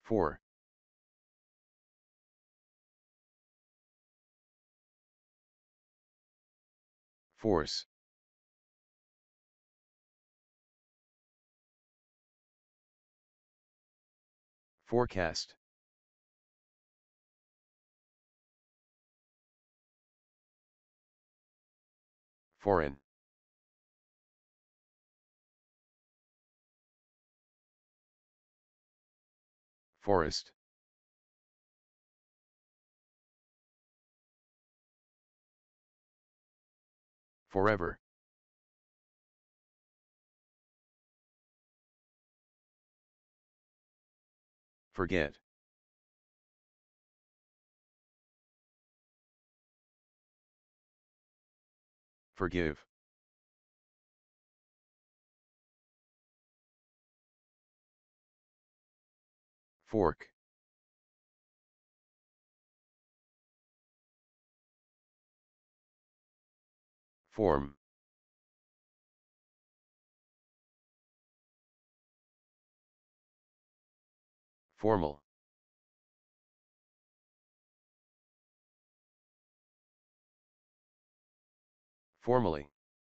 For. Force. Forecast. Foreign. Forest. Forever. Forget. Forgive. Fork. Form. Formal. Formally.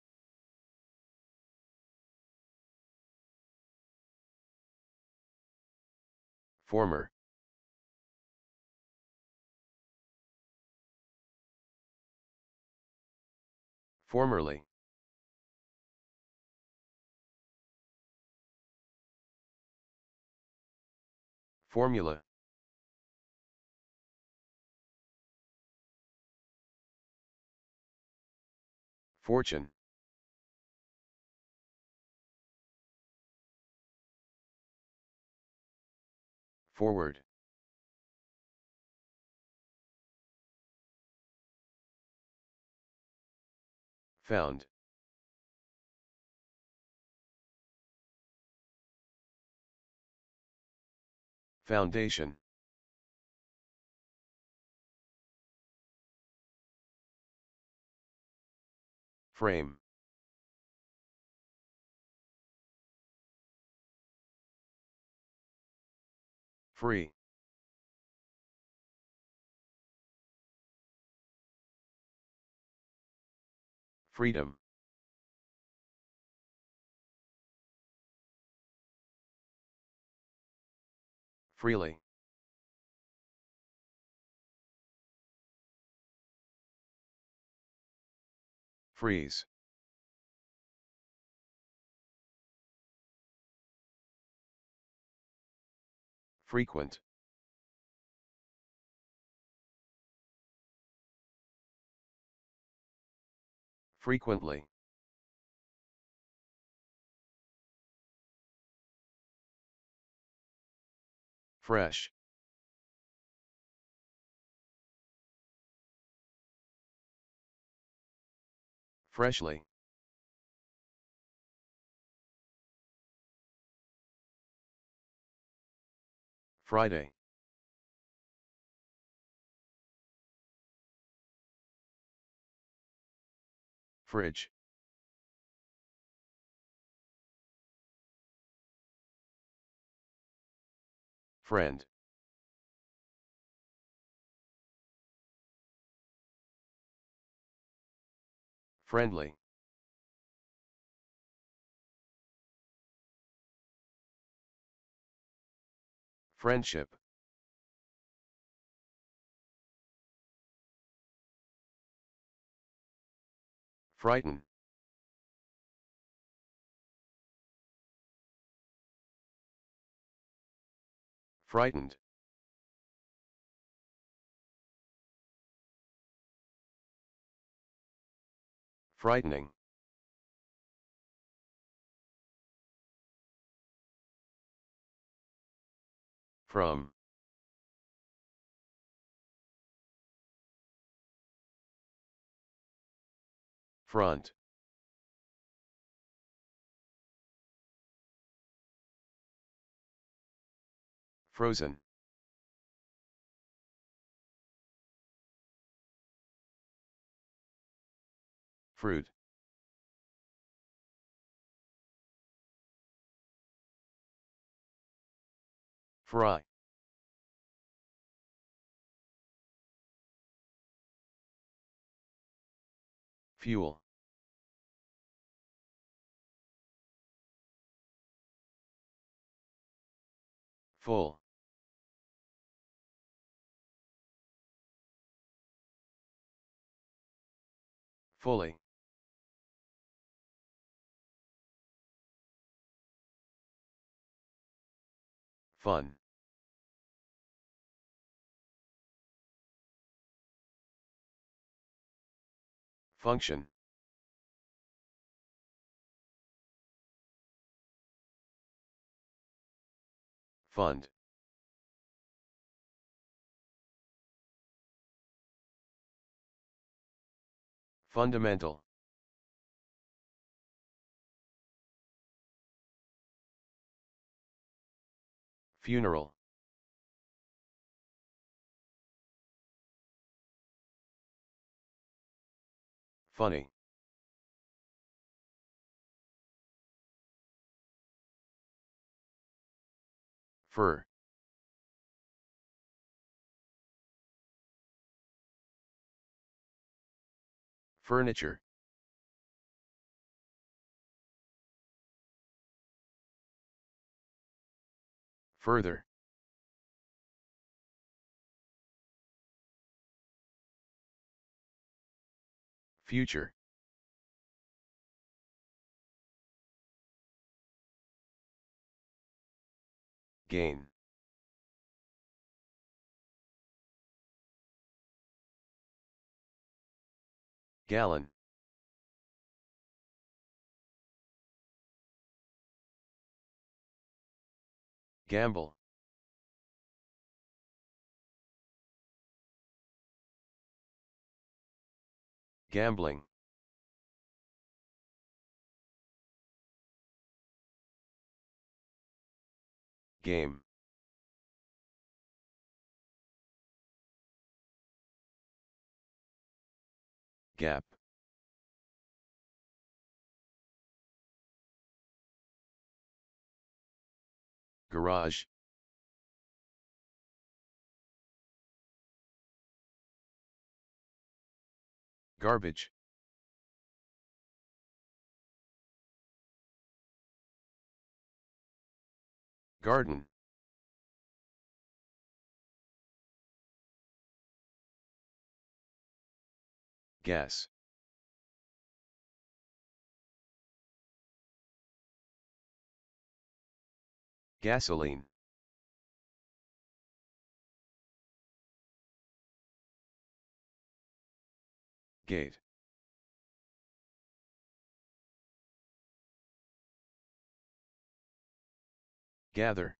Former. Formerly. Formula. Fortune. Forward. Found. Foundation. Frame. Free. Freedom. Freely. Freeze. Frequent. Frequently. Fresh. Freshly. Friday. Fridge. Friend. Friendly. Friendship. Frighten. Frightened. Frightening. From. Front. Frozen. Fruit. Fry. fuel, full, fully, fun, function, fund, fundamental, funeral, funny, fur, furniture, further, future, gain, gallon, gamble, gambling, game, gap, garage, garbage, garden, gas, gasoline, gate, gather,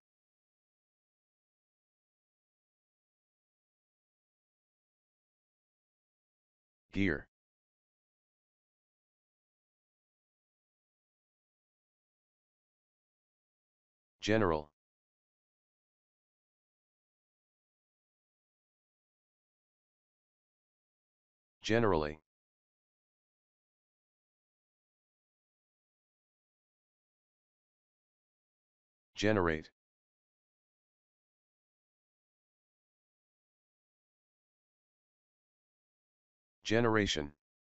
gear, general, generally, generate, generation,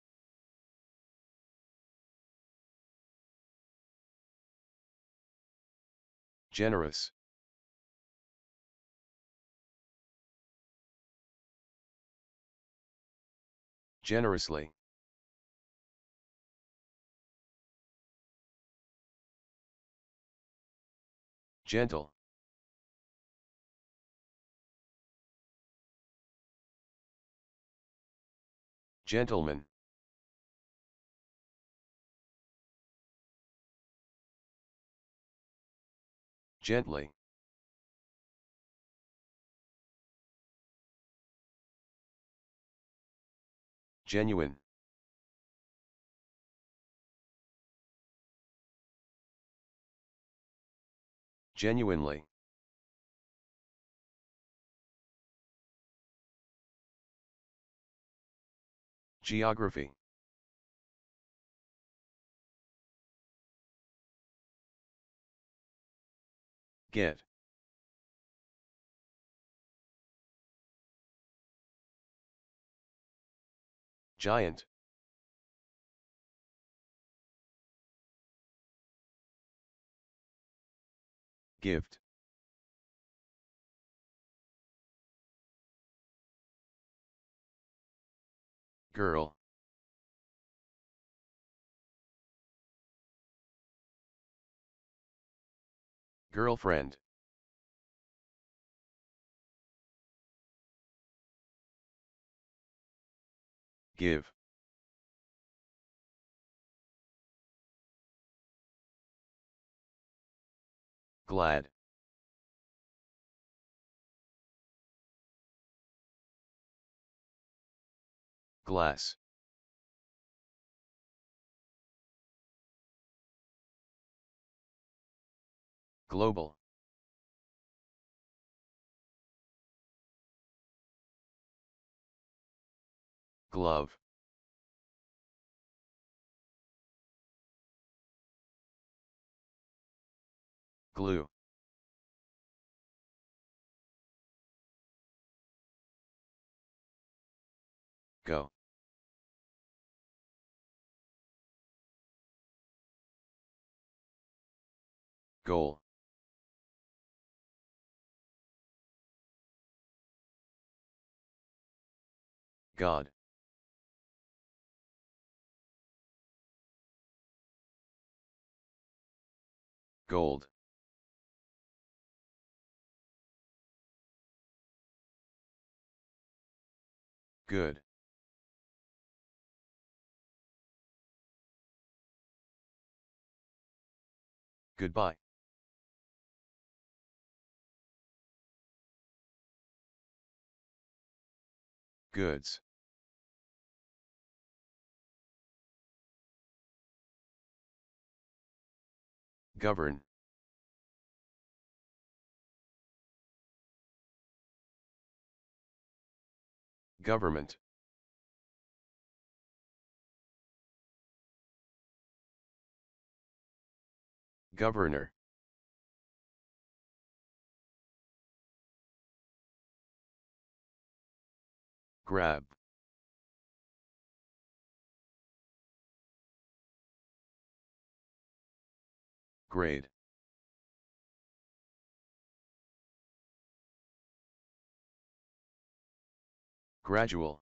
generous, generously, gentle, gentleman, gently, genuine, genuinely, geography, get, giant, gift, girl, girlfriend, give, glad, glass, global, glove, glue, go, goal, God, gold, good, goodbye, goods, govern, government, governor, grab, grade, gradual,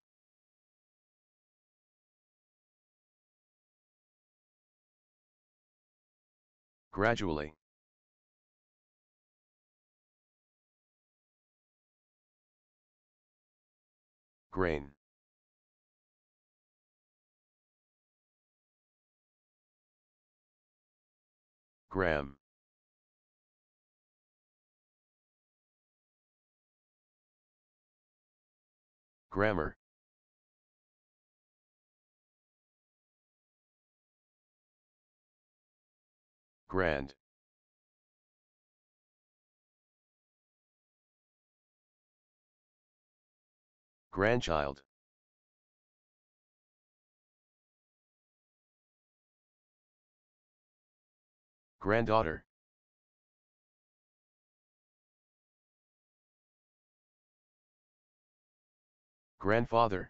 gradually, grain, gram, grammar, grand, grandchild, granddaughter, grandfather,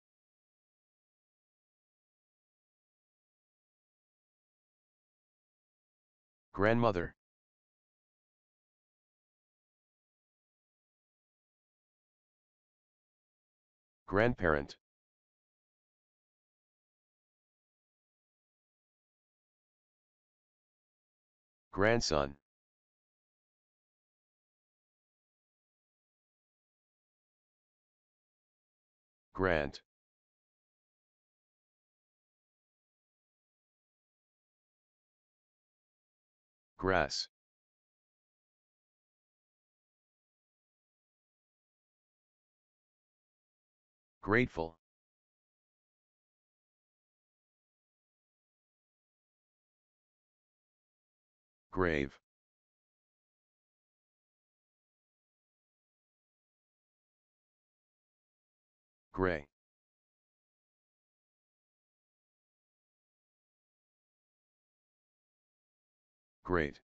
grandmother, grandparent, grandson, grant, grass, grateful, grave, gray, great,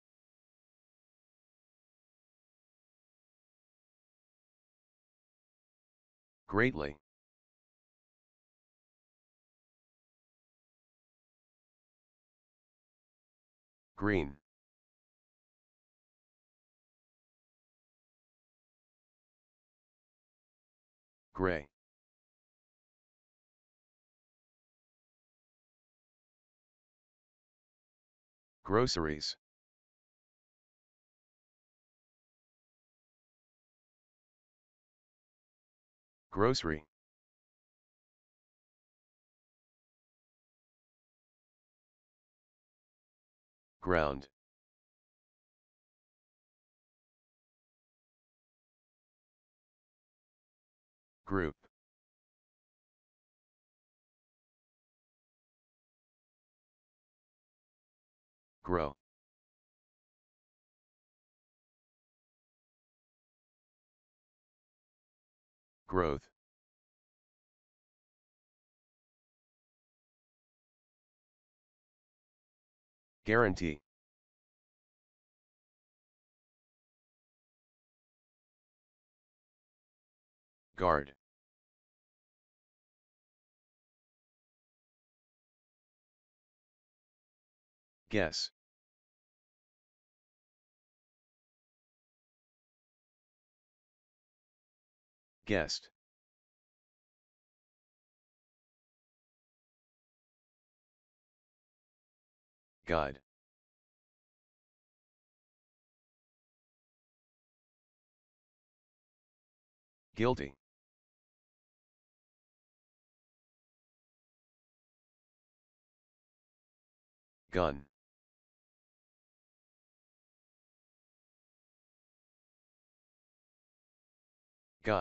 greatly, green, gray, groceries, grocery, ground, group, grow, growth, guarantee, guard, guess, guest, guide, guilty, gun, guy,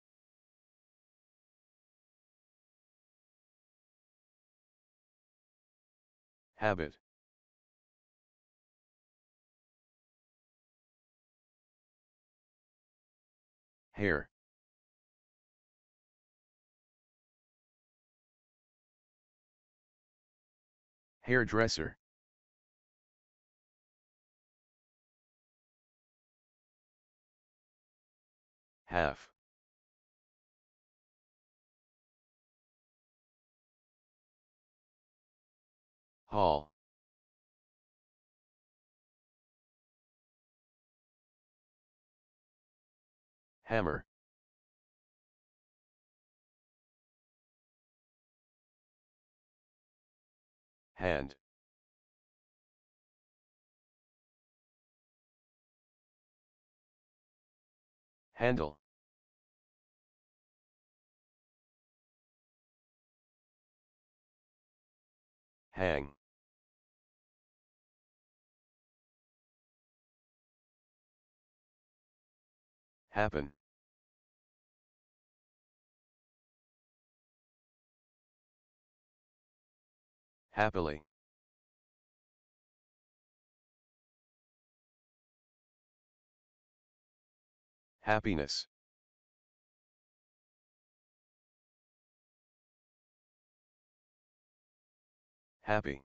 habit, hair, hairdresser, half, hall, hammer, hand, handle, hang, happen, happily, happiness, happy,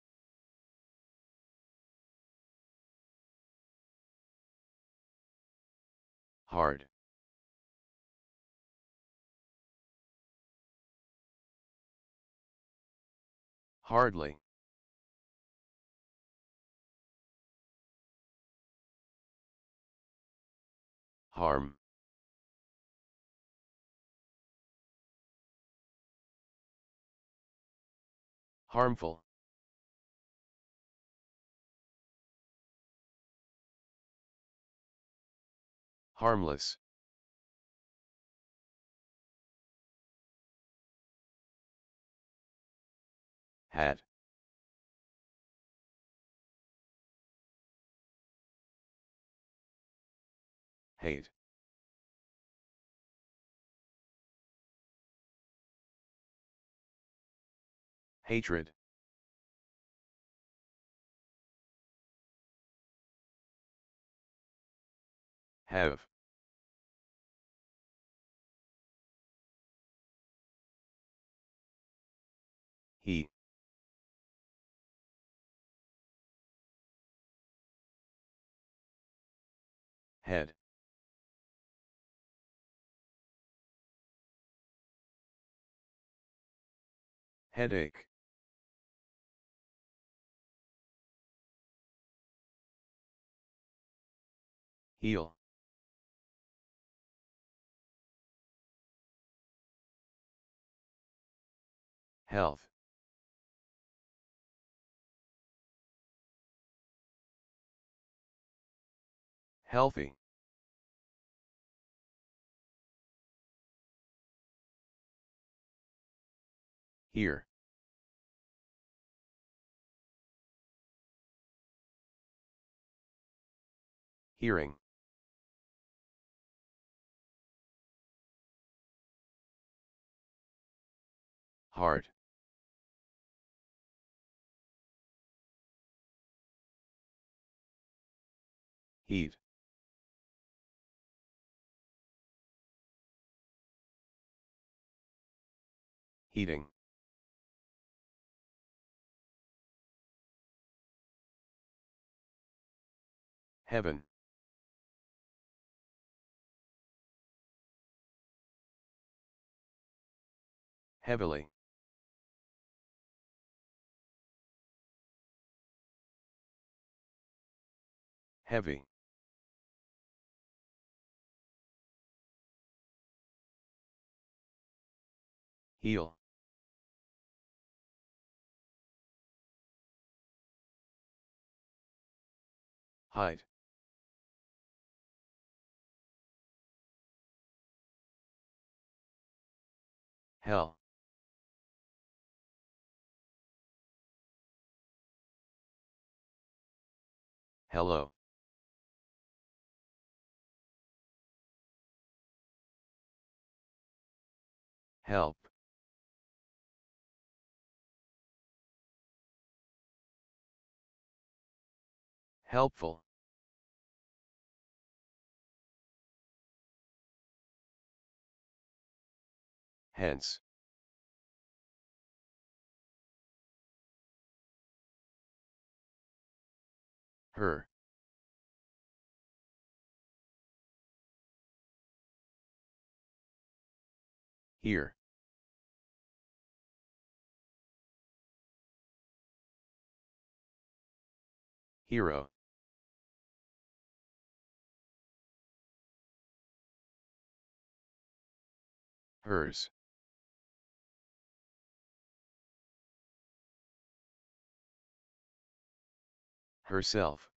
hard, hardly, harm, harmful, harmless, hat, hate, hatred, have, he, head, headache, heel, health, healthy, here, hearing, hard, heat, heating, heaven, heavily, heavy, heal, height, hell, hello, help, helpful, hence, her, here, hero, hers, herself,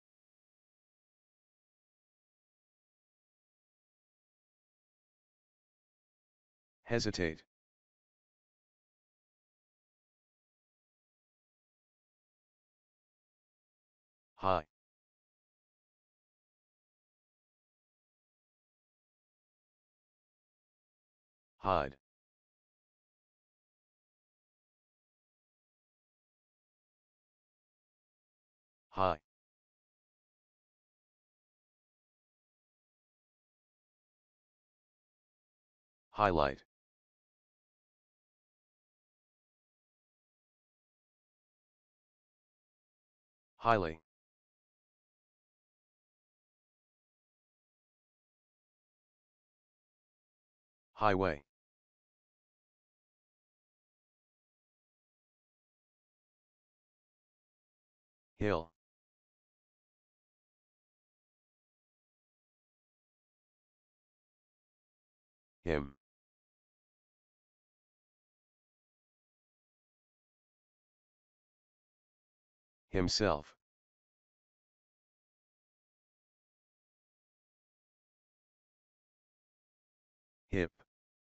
hesitate, high, hide, high, highlight, highly, highway, hill, him, himself, hip,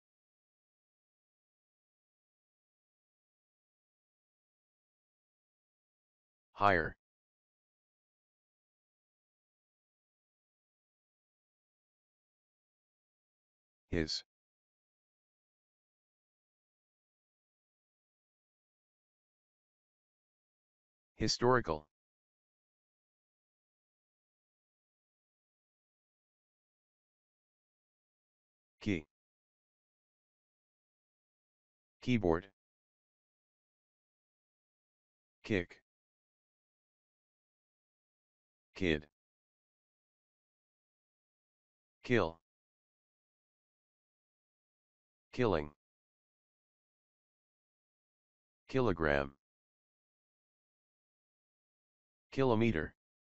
higher, his, historical, key, keyboard, kick, kid, kill, killing, kilogram, kilometer,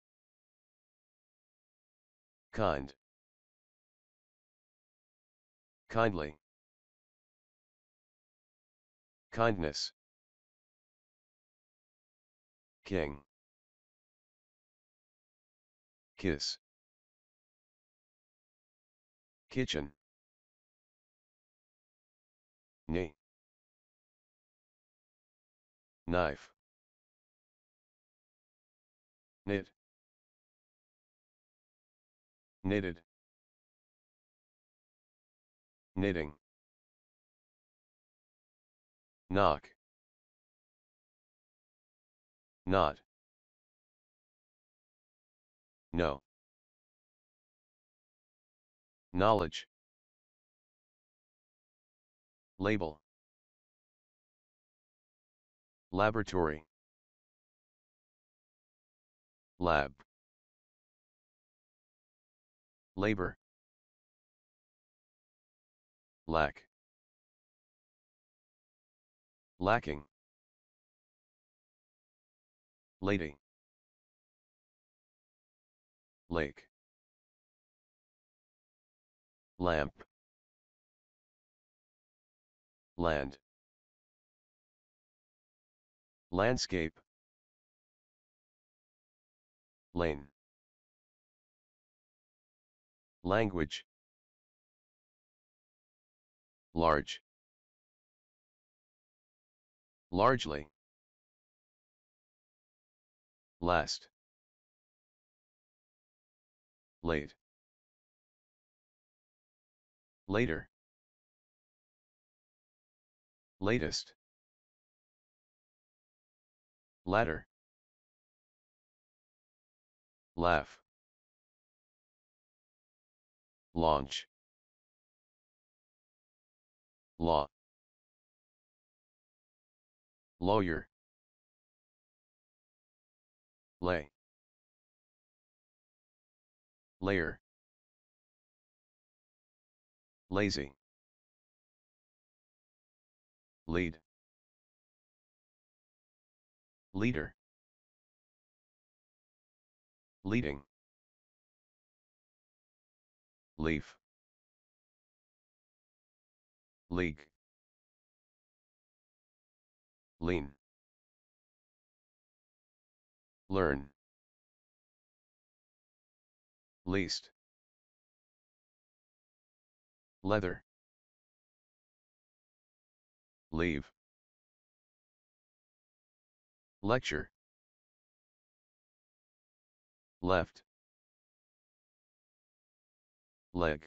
kind, kindly, kindness, king, kiss, kitchen, knee, knife, knit, knitted, knitting, knock, not, no, knowledge, label, laboratory, lab, labor, lack, lacking, lady, lake, lamp, land, landscape, lane, language, large, largely, last, late, later, latest, ladder, laugh, launch, law, lawyer, lay, layer, lazy, lead, leader, leading, leaf, league, lean, learn, least, leather, leave, lecture, left, leg,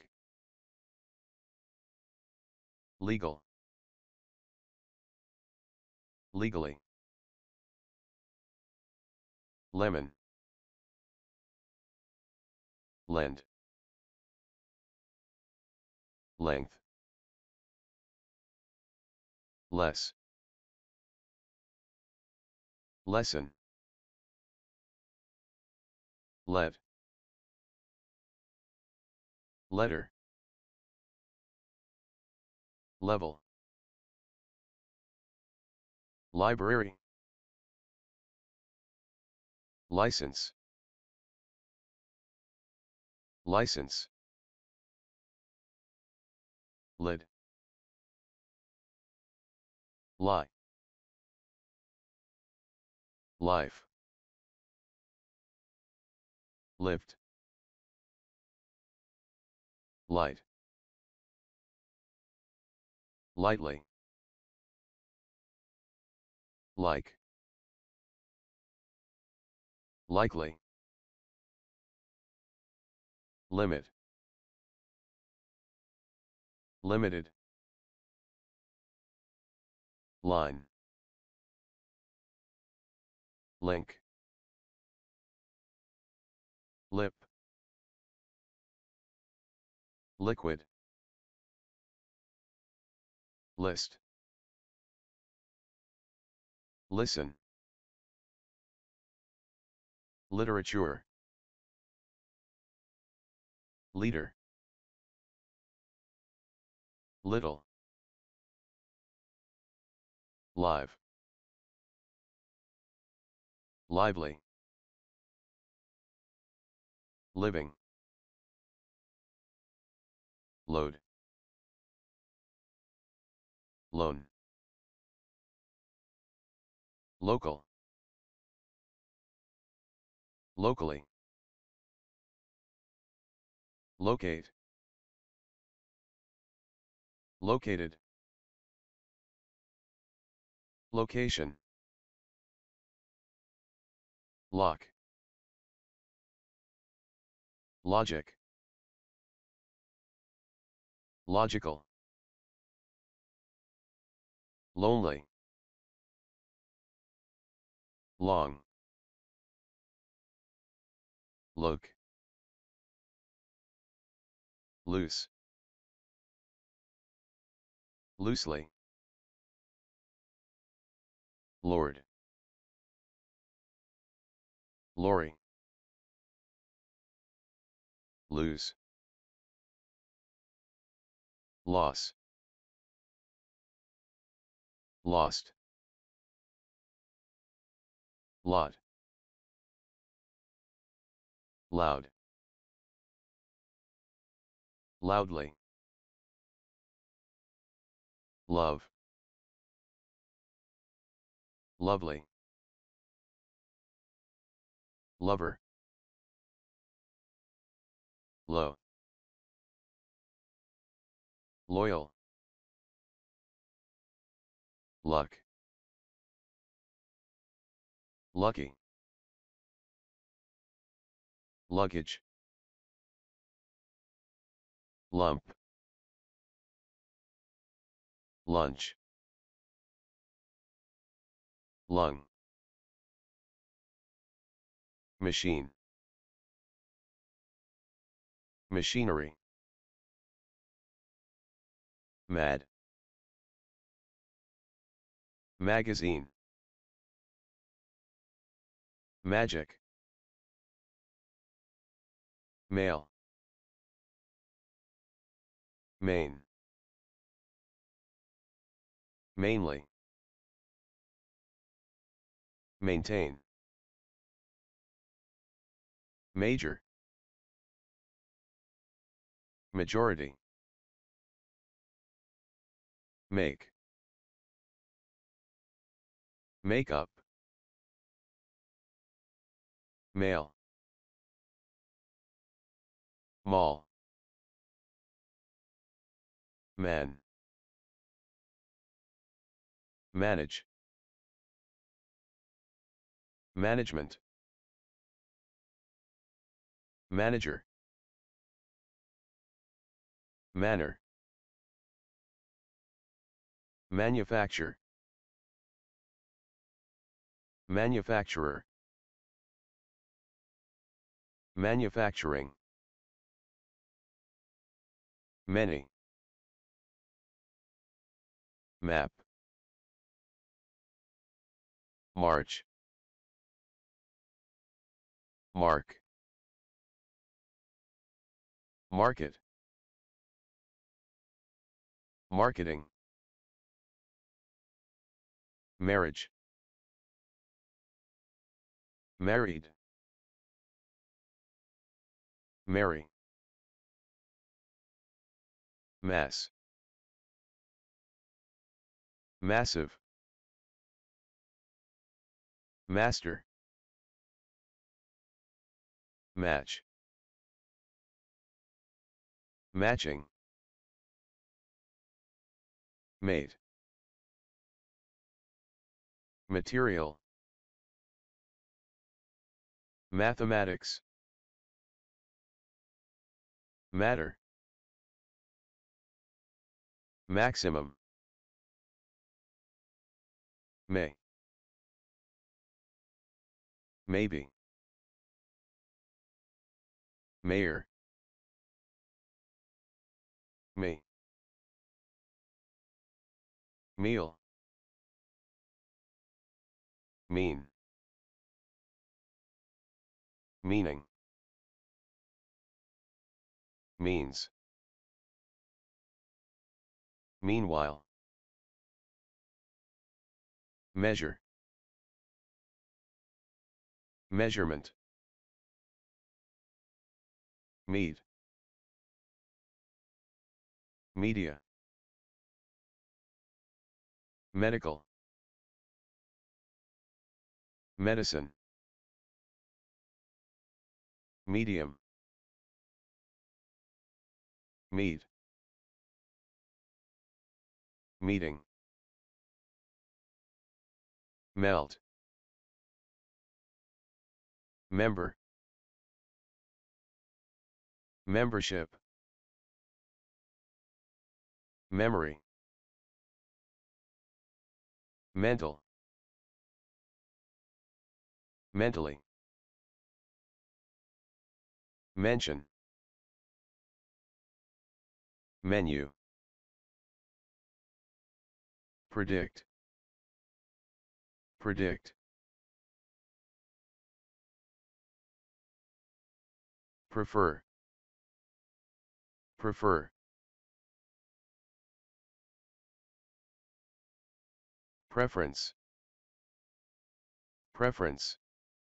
legal, legally, lemon, lend, length, less, lesson, let, letter, level, library, license, license, lid, lie, life, lift, light, lightly, like, likely, limit, limited, line, link, lip, liquid, list, listen, literature, leader, little, live, lively, living, load, loan, local, locally, locate, located, location, lock, logic, logical, lonely, long, look, loose, loosely, lord, lorry, lose, loss, lost, lot, loud, loudly, love, lovely, lover, low, loyal, luck, lucky, luggage, lump, lunch, lung, machine, machinery, mad, magazine, magic, mail, main, mainly, maintain, major, majority, make, makeup, male, mall, man, manage, management, manager, manner, manufacture, manufacturer, manufacturing, many, map, march, mark, market, marketing, marriage, married, marry, mass, massive, master, match, matching, mate, material, mathematics, matter, maximum, may, maybe, mayor, me, meal, mean, meaning, means, meanwhile, measure, measurement, meet, media, medical, medicine, medium, meet, meeting, melt, member, membership, memory, mental, mentally, mention, menu, predict, predict, prefer, prefer, preference, preference,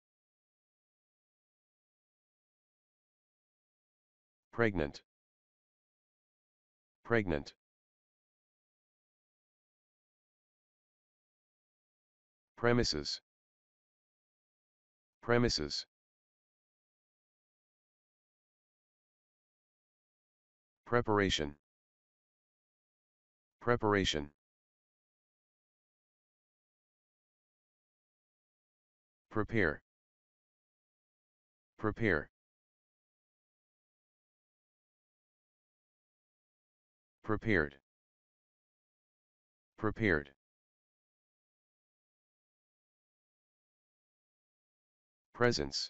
pregnant, pregnant, premises, premises, preparation, preparation, prepare, prepare, prepared, prepared, presence,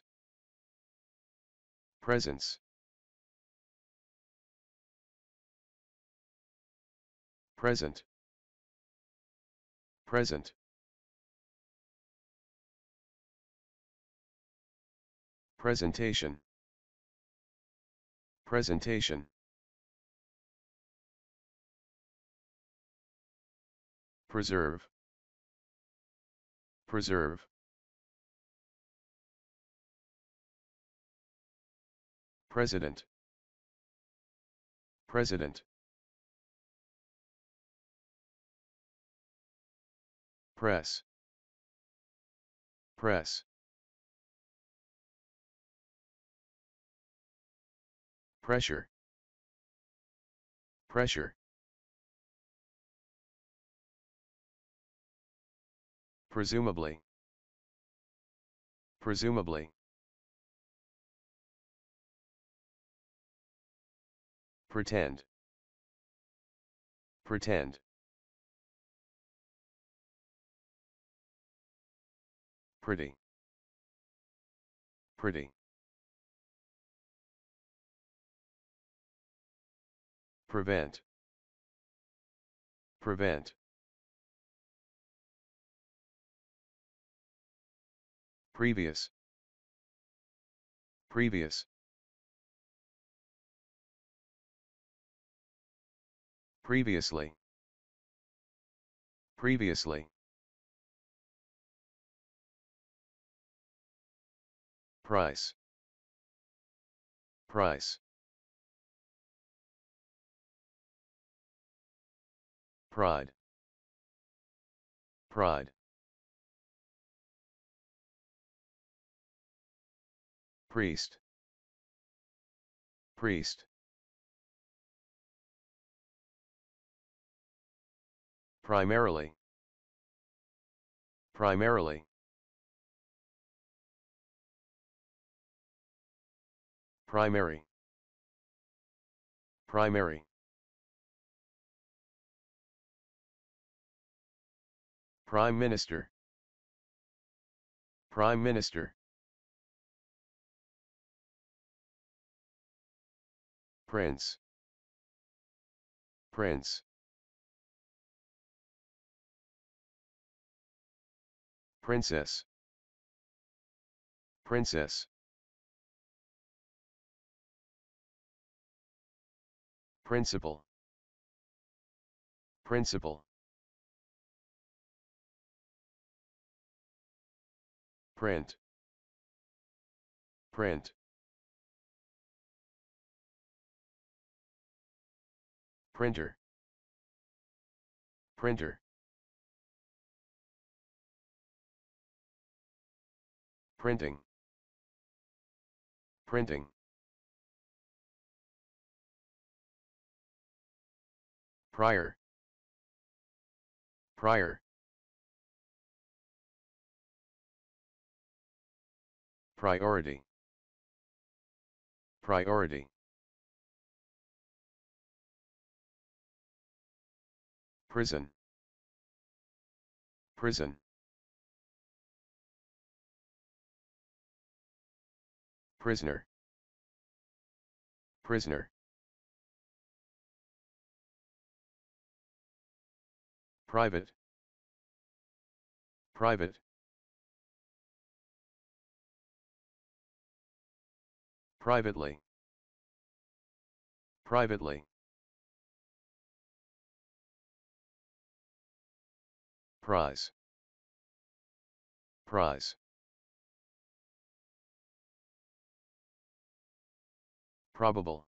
presence, present, present, presentation, presentation, preserve, preserve, president, president, press, press, pressure, pressure, presumably, presumably, pretend, pretend, pretty, pretty, prevent, prevent, previous, previous, previously, previously, price, price, pride, pride, priest, priest, primarily, primarily, primary, primary, prime minister, prime minister, prince, prince, princess, princess, principal, principal, print, print, printer, printer, printing, printing, prior, prior, priority, priority, prison, prison, prisoner, prisoner, private, private, privately, privately, prize, prize, probable,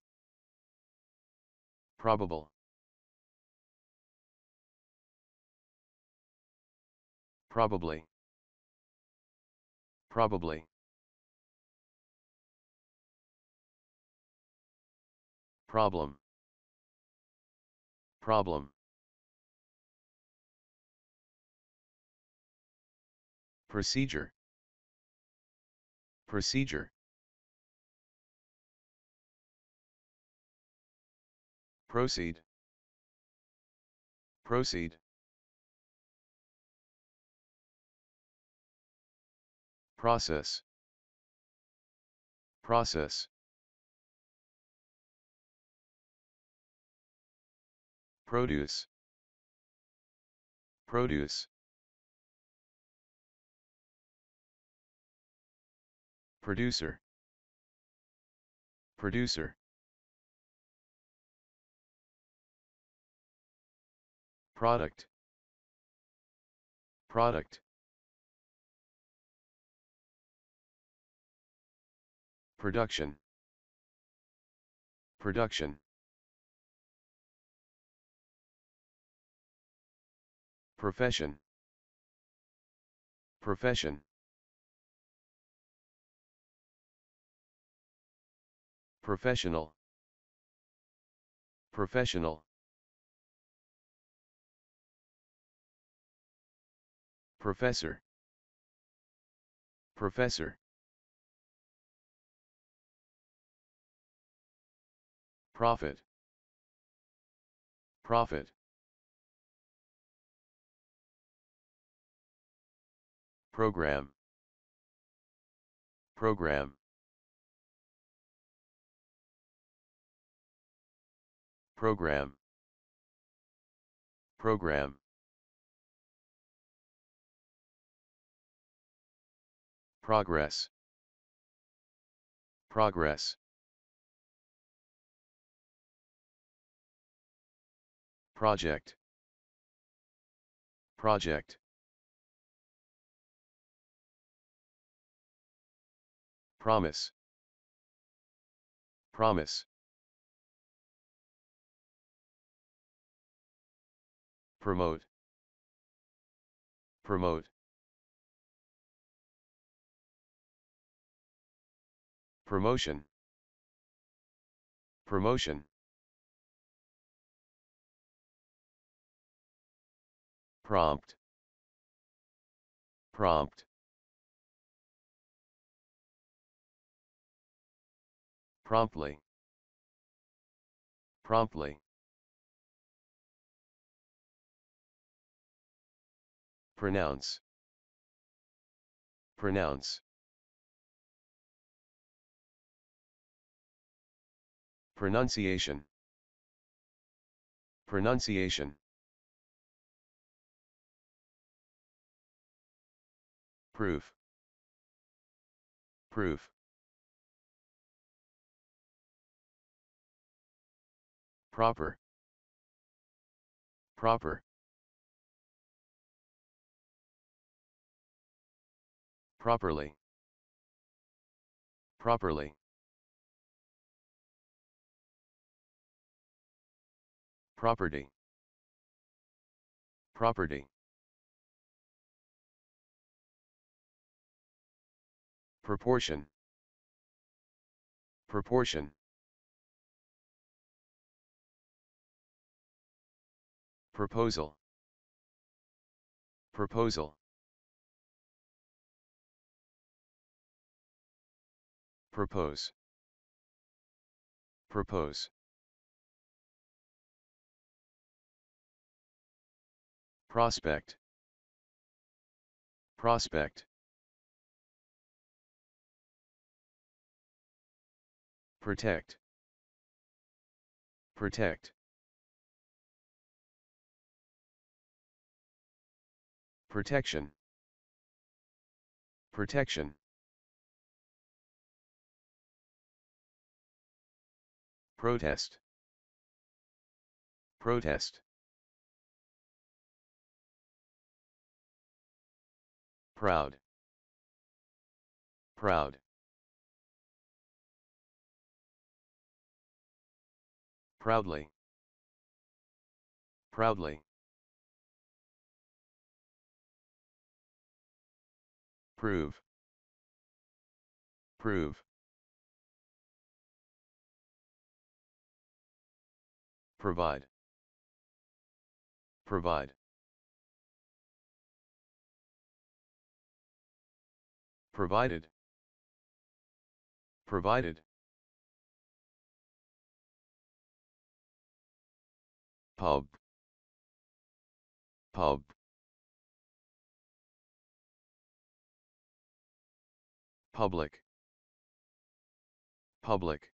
probable, probably, probably, problem, problem, procedure, procedure, proceed, proceed, process, process, produce, produce, producer, producer, product, product, production, production, profession, profession, professional, professional, professor, professor, profit, profit, program, program, program, program, progress, progress, project, project, promise, promise, promote, promote, promotion, promotion, prompt, prompt, promptly, promptly, pronounce, pronounce, pronunciation, pronunciation, proof, proof, proper, proper, properly, properly, property, property, proportion, proportion, proposal, proposal, propose, propose, prospect, prospect, protect, protect, protection, protection, protest, protest, proud, proud, proudly, proudly, prove, prove, provide, provide, provided, provided, pub, pub, public, public,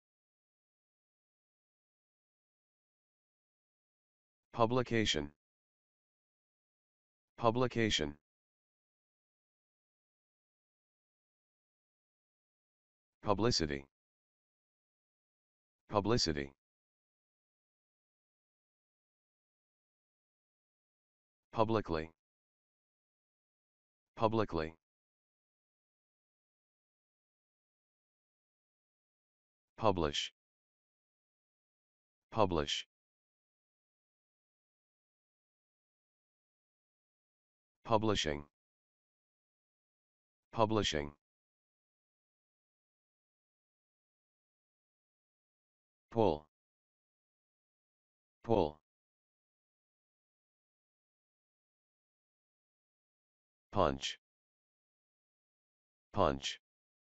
publication, publication, publicity, publicity, publicly, publicly, publish, publish, publishing, publishing, pull, pull, punch, punch,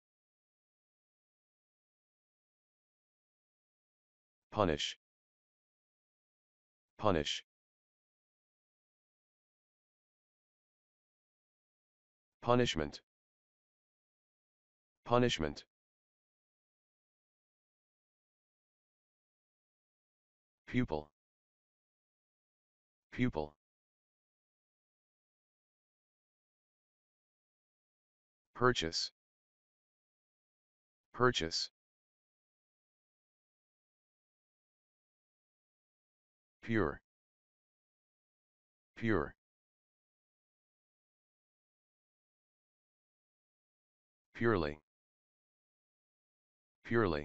punish, punish, punishment, punishment, pupil, pupil, purchase, purchase, pure, pure, purely, purely,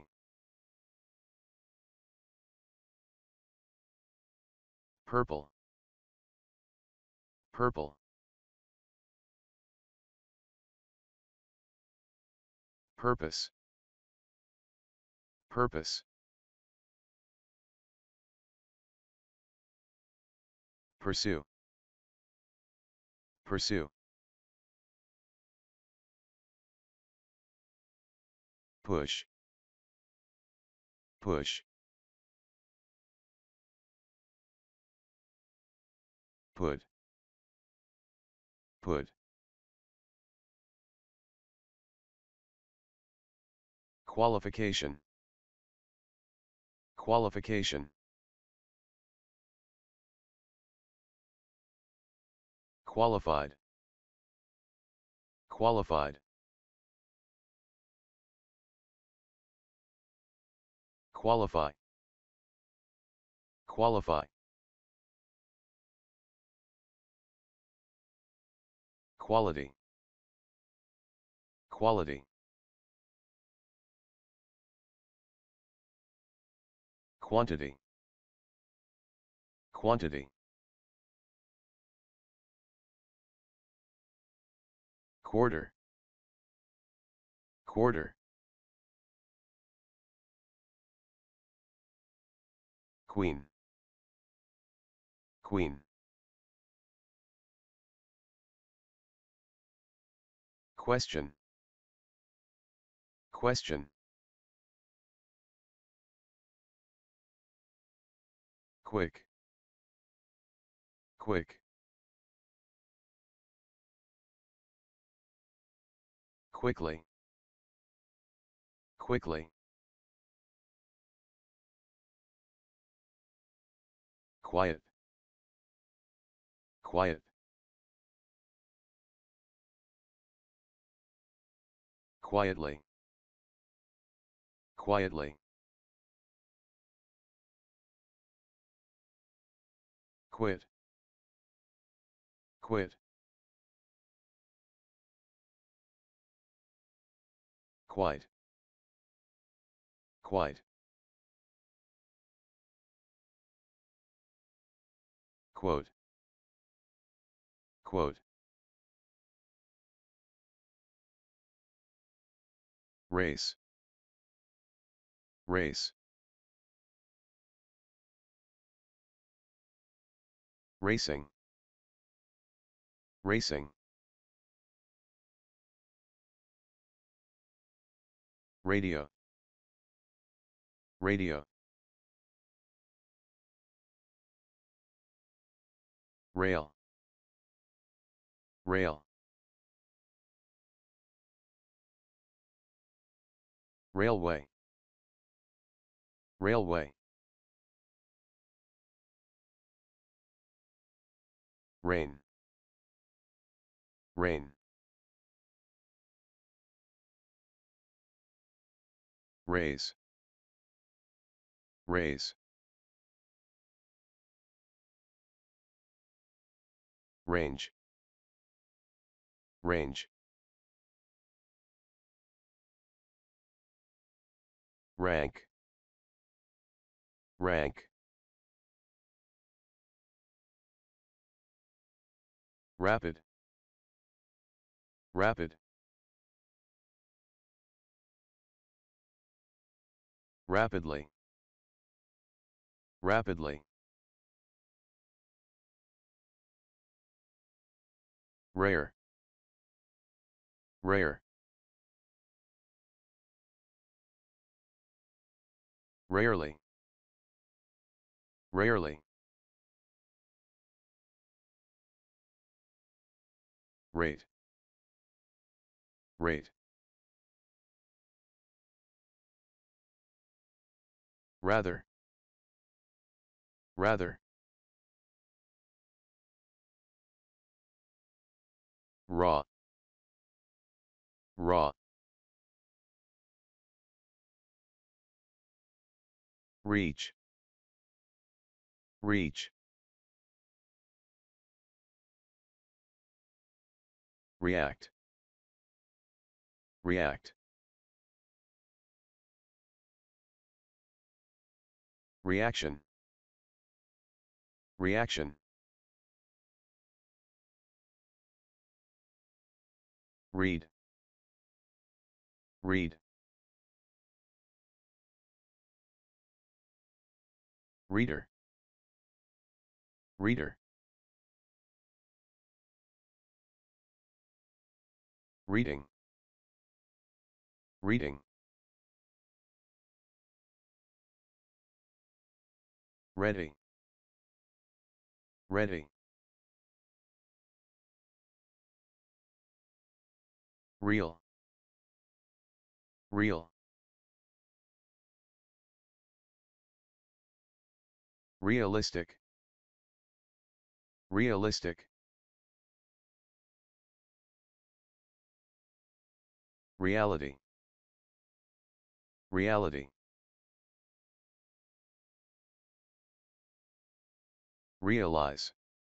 purple, purple, purpose, purpose, pursue, pursue, push, push, put, put, qualification, qualification, qualified, qualified, qualify, qualify, quality, quality, quantity, quantity, quarter, quarter, queen, queen, question, question, quick, quick, quickly, quickly, quiet, quiet, quietly, quietly, quit, quit, quite, quite, quote, quote, race, race, racing, racing, radio, radio, rail, rail, railway, railway, rain, rain, raise, raise, range, range, rank, rank, rapid, rapid, rapidly, rapidly, rare, rare, rarely, rarely, rate, rate, rather, rather, raw, raw, reach, reach, react, react, reaction, reaction, read, read, reader, reader, reading, reading, ready, ready, real, real, realistic, realistic, reality, reality, realize,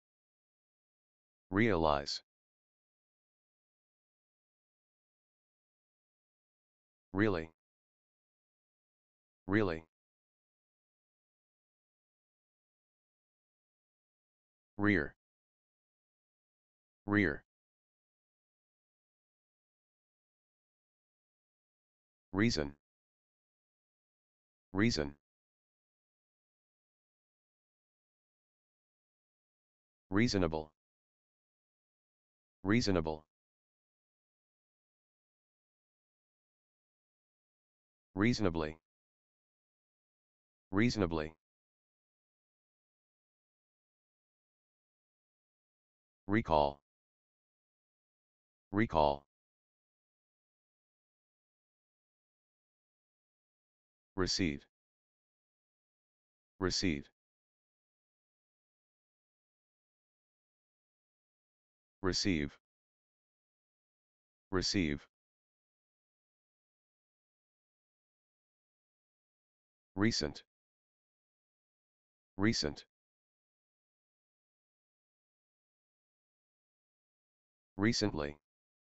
realize, really, really, rear, rear, reason, reason, reasonable, reasonable, reasonably, reasonably, recall, recall, receive, receive, receive, receive, recent, recent, recently,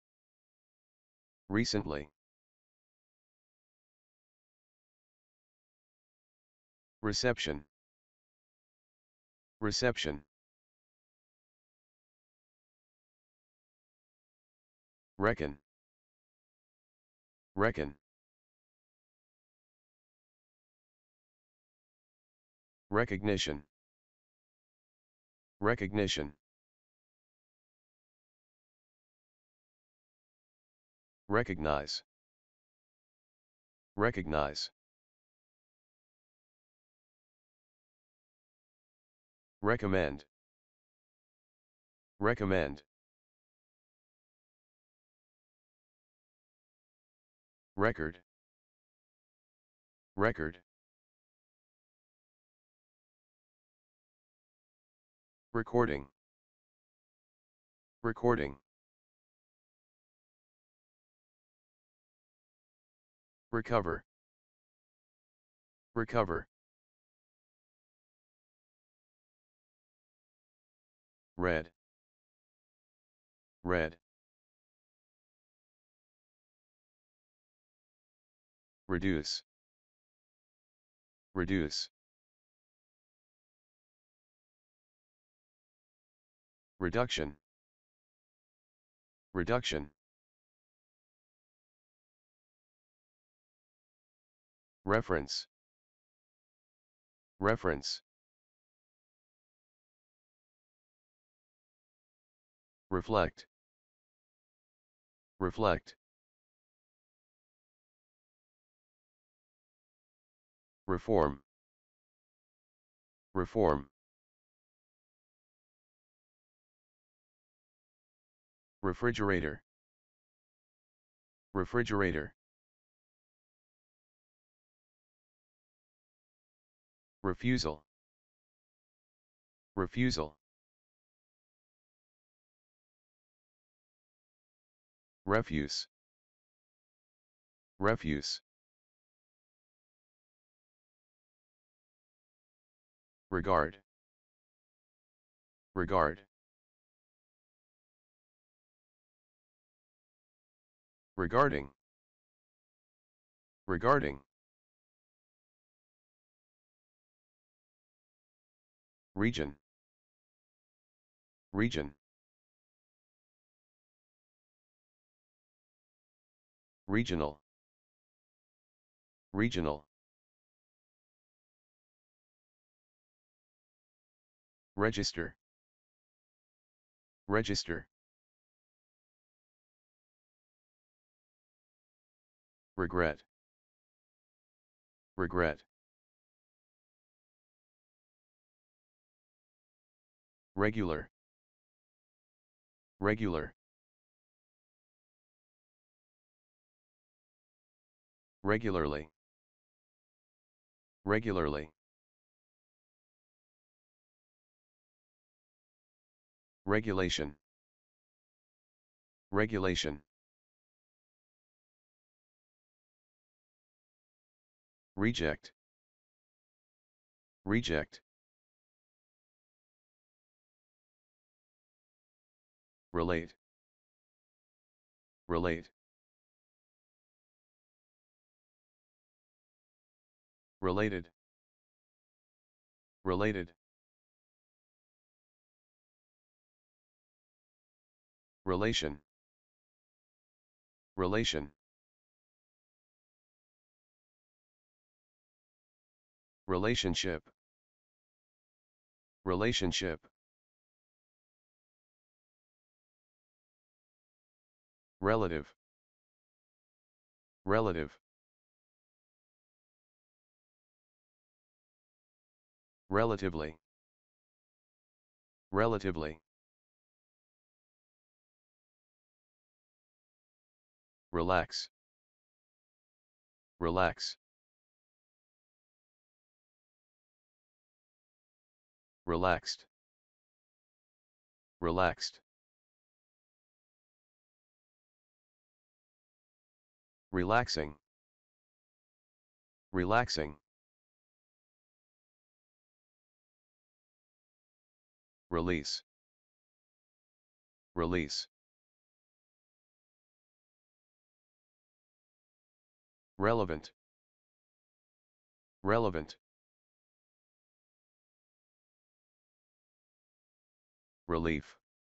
recently, reception, reception, reckon, reckon, recognition, recognition, recognize, recognize, recommend, recommend, record, record, recording, recording, recover, recover, red, red, reduce, reduce, reduction, reduction, reference, reference, reflect, reflect, reform, reform, refrigerator, refrigerator, refusal, refusal, refuse, refuse, regard, regard, regarding, regarding, region, region, regional, regional, register, register, regret, regret, regular, regular, regularly, regularly, regulation, regulation, reject, reject, relate, relate, related, related, relation, relation, relationship, relationship, relative, relative, relatively, relatively, relax, relax, relaxed, relaxed, relaxing, relaxing, release, release, relevant, relevant, relief,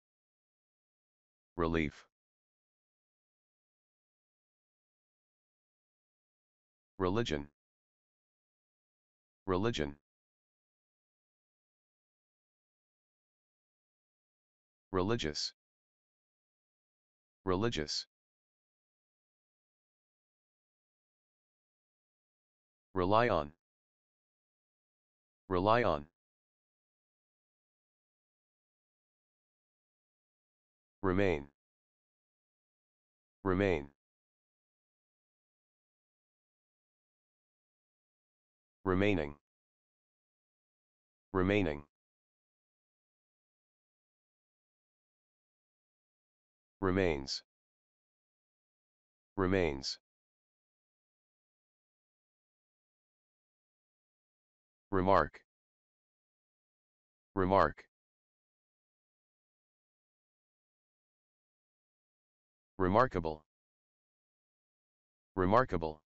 relief, religion, religion, religious, religious, rely on, rely on, remain, remain, remaining, remaining, remains, remains, remark, remark, remarkable, remarkable,